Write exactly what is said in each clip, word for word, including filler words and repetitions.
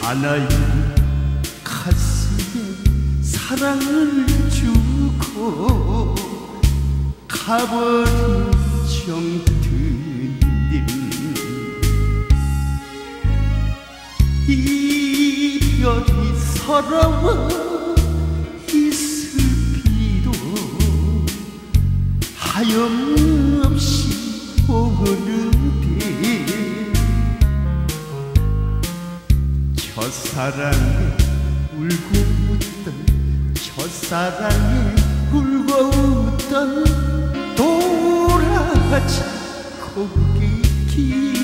사나이 가슴에 사랑을 주고 가버린 정든님, 이별이 서러워 있을비도 하염없이 오는데 첫사랑에 울고 웃던 첫사랑에 울고 웃던 돌아가자 고객길.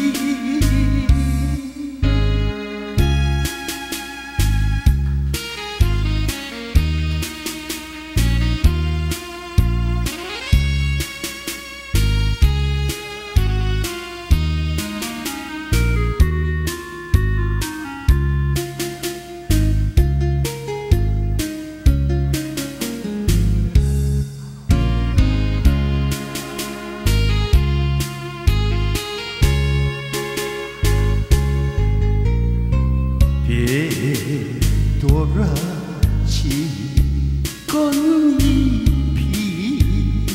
돌아진 꽃잎이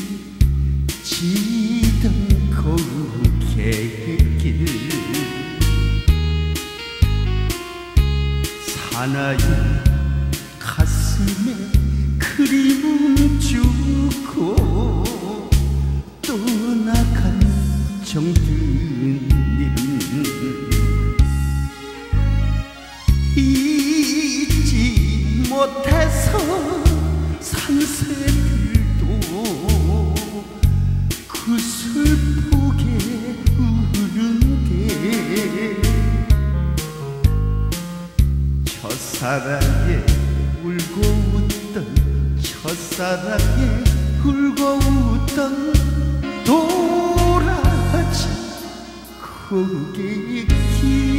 지던 고갯길, 사나이 가슴에 그림을 주고 떠나간 정든님, 잊지 못해서 산새들도 그 슬프게 우는데 첫사랑에 울고 웃던 첫사랑에 울고 웃던 돌아가자 고객길.